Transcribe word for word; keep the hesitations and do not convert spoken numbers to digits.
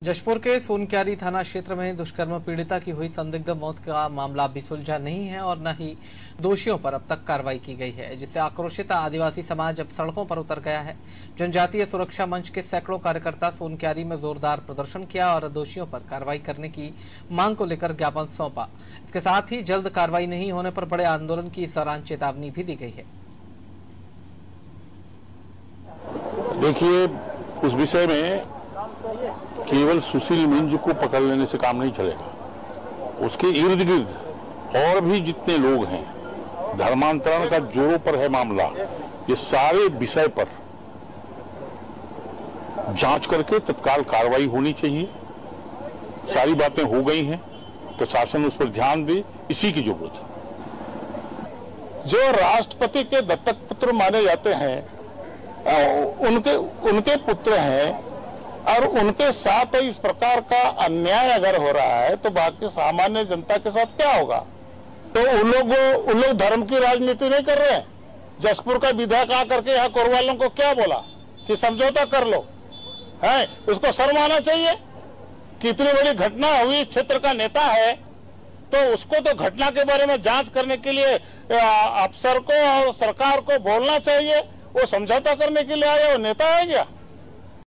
जशपुर के सोनक्यारी थाना क्षेत्र में दुष्कर्म पीड़िता की हुई संदिग्ध मौत का मामला अभी सुलझा नहीं है और न ही दोषियों पर अब तक कार्रवाई की गई है, जिससे आक्रोशित आदिवासी समाज अब सड़कों पर उतर गया है। जनजातीय सुरक्षा मंच के सैकड़ों कार्यकर्ता सोनक्यारी में जोरदार प्रदर्शन किया और दोषियों पर कार्रवाई करने की मांग को लेकर ज्ञापन सौंपा। इसके साथ ही जल्द कार्रवाई नहीं होने पर बड़े आंदोलन की इस दौरान चेतावनी भी दी गई है। देखिए, उस विषय में केवल सुशील मिंज को पकड़ लेने से काम नहीं चलेगा। उसके इर्द गिर्द और भी जितने लोग हैं, धर्मांतरण का जोरों पर है मामला, ये सारे विषय पर जांच करके तत्काल कार्रवाई होनी चाहिए। सारी बातें हो गई हैं, प्रशासन उस पर ध्यान दे, इसी की जरूरत है। जो राष्ट्रपति के दत्तक पुत्र माने जाते हैं, उनके उनके पुत्र हैं और उनके साथ इस प्रकार का अन्याय अगर हो रहा है तो बाकी सामान्य जनता के साथ क्या होगा? तो उन लोग उन लोग धर्म की राजनीति नहीं कर रहे हैं। जशपुर का विधायक आकर के यहाँ कोरवालों को क्या बोला कि समझौता कर लो, है उसको शर्म आना चाहिए। कितनी बड़ी घटना हुई, इस क्षेत्र का नेता है तो उसको तो घटना के बारे में जांच करने के लिए अफसर को और सरकार को बोलना चाहिए। वो समझौता करने के लिए आया, वो नेता है क्या?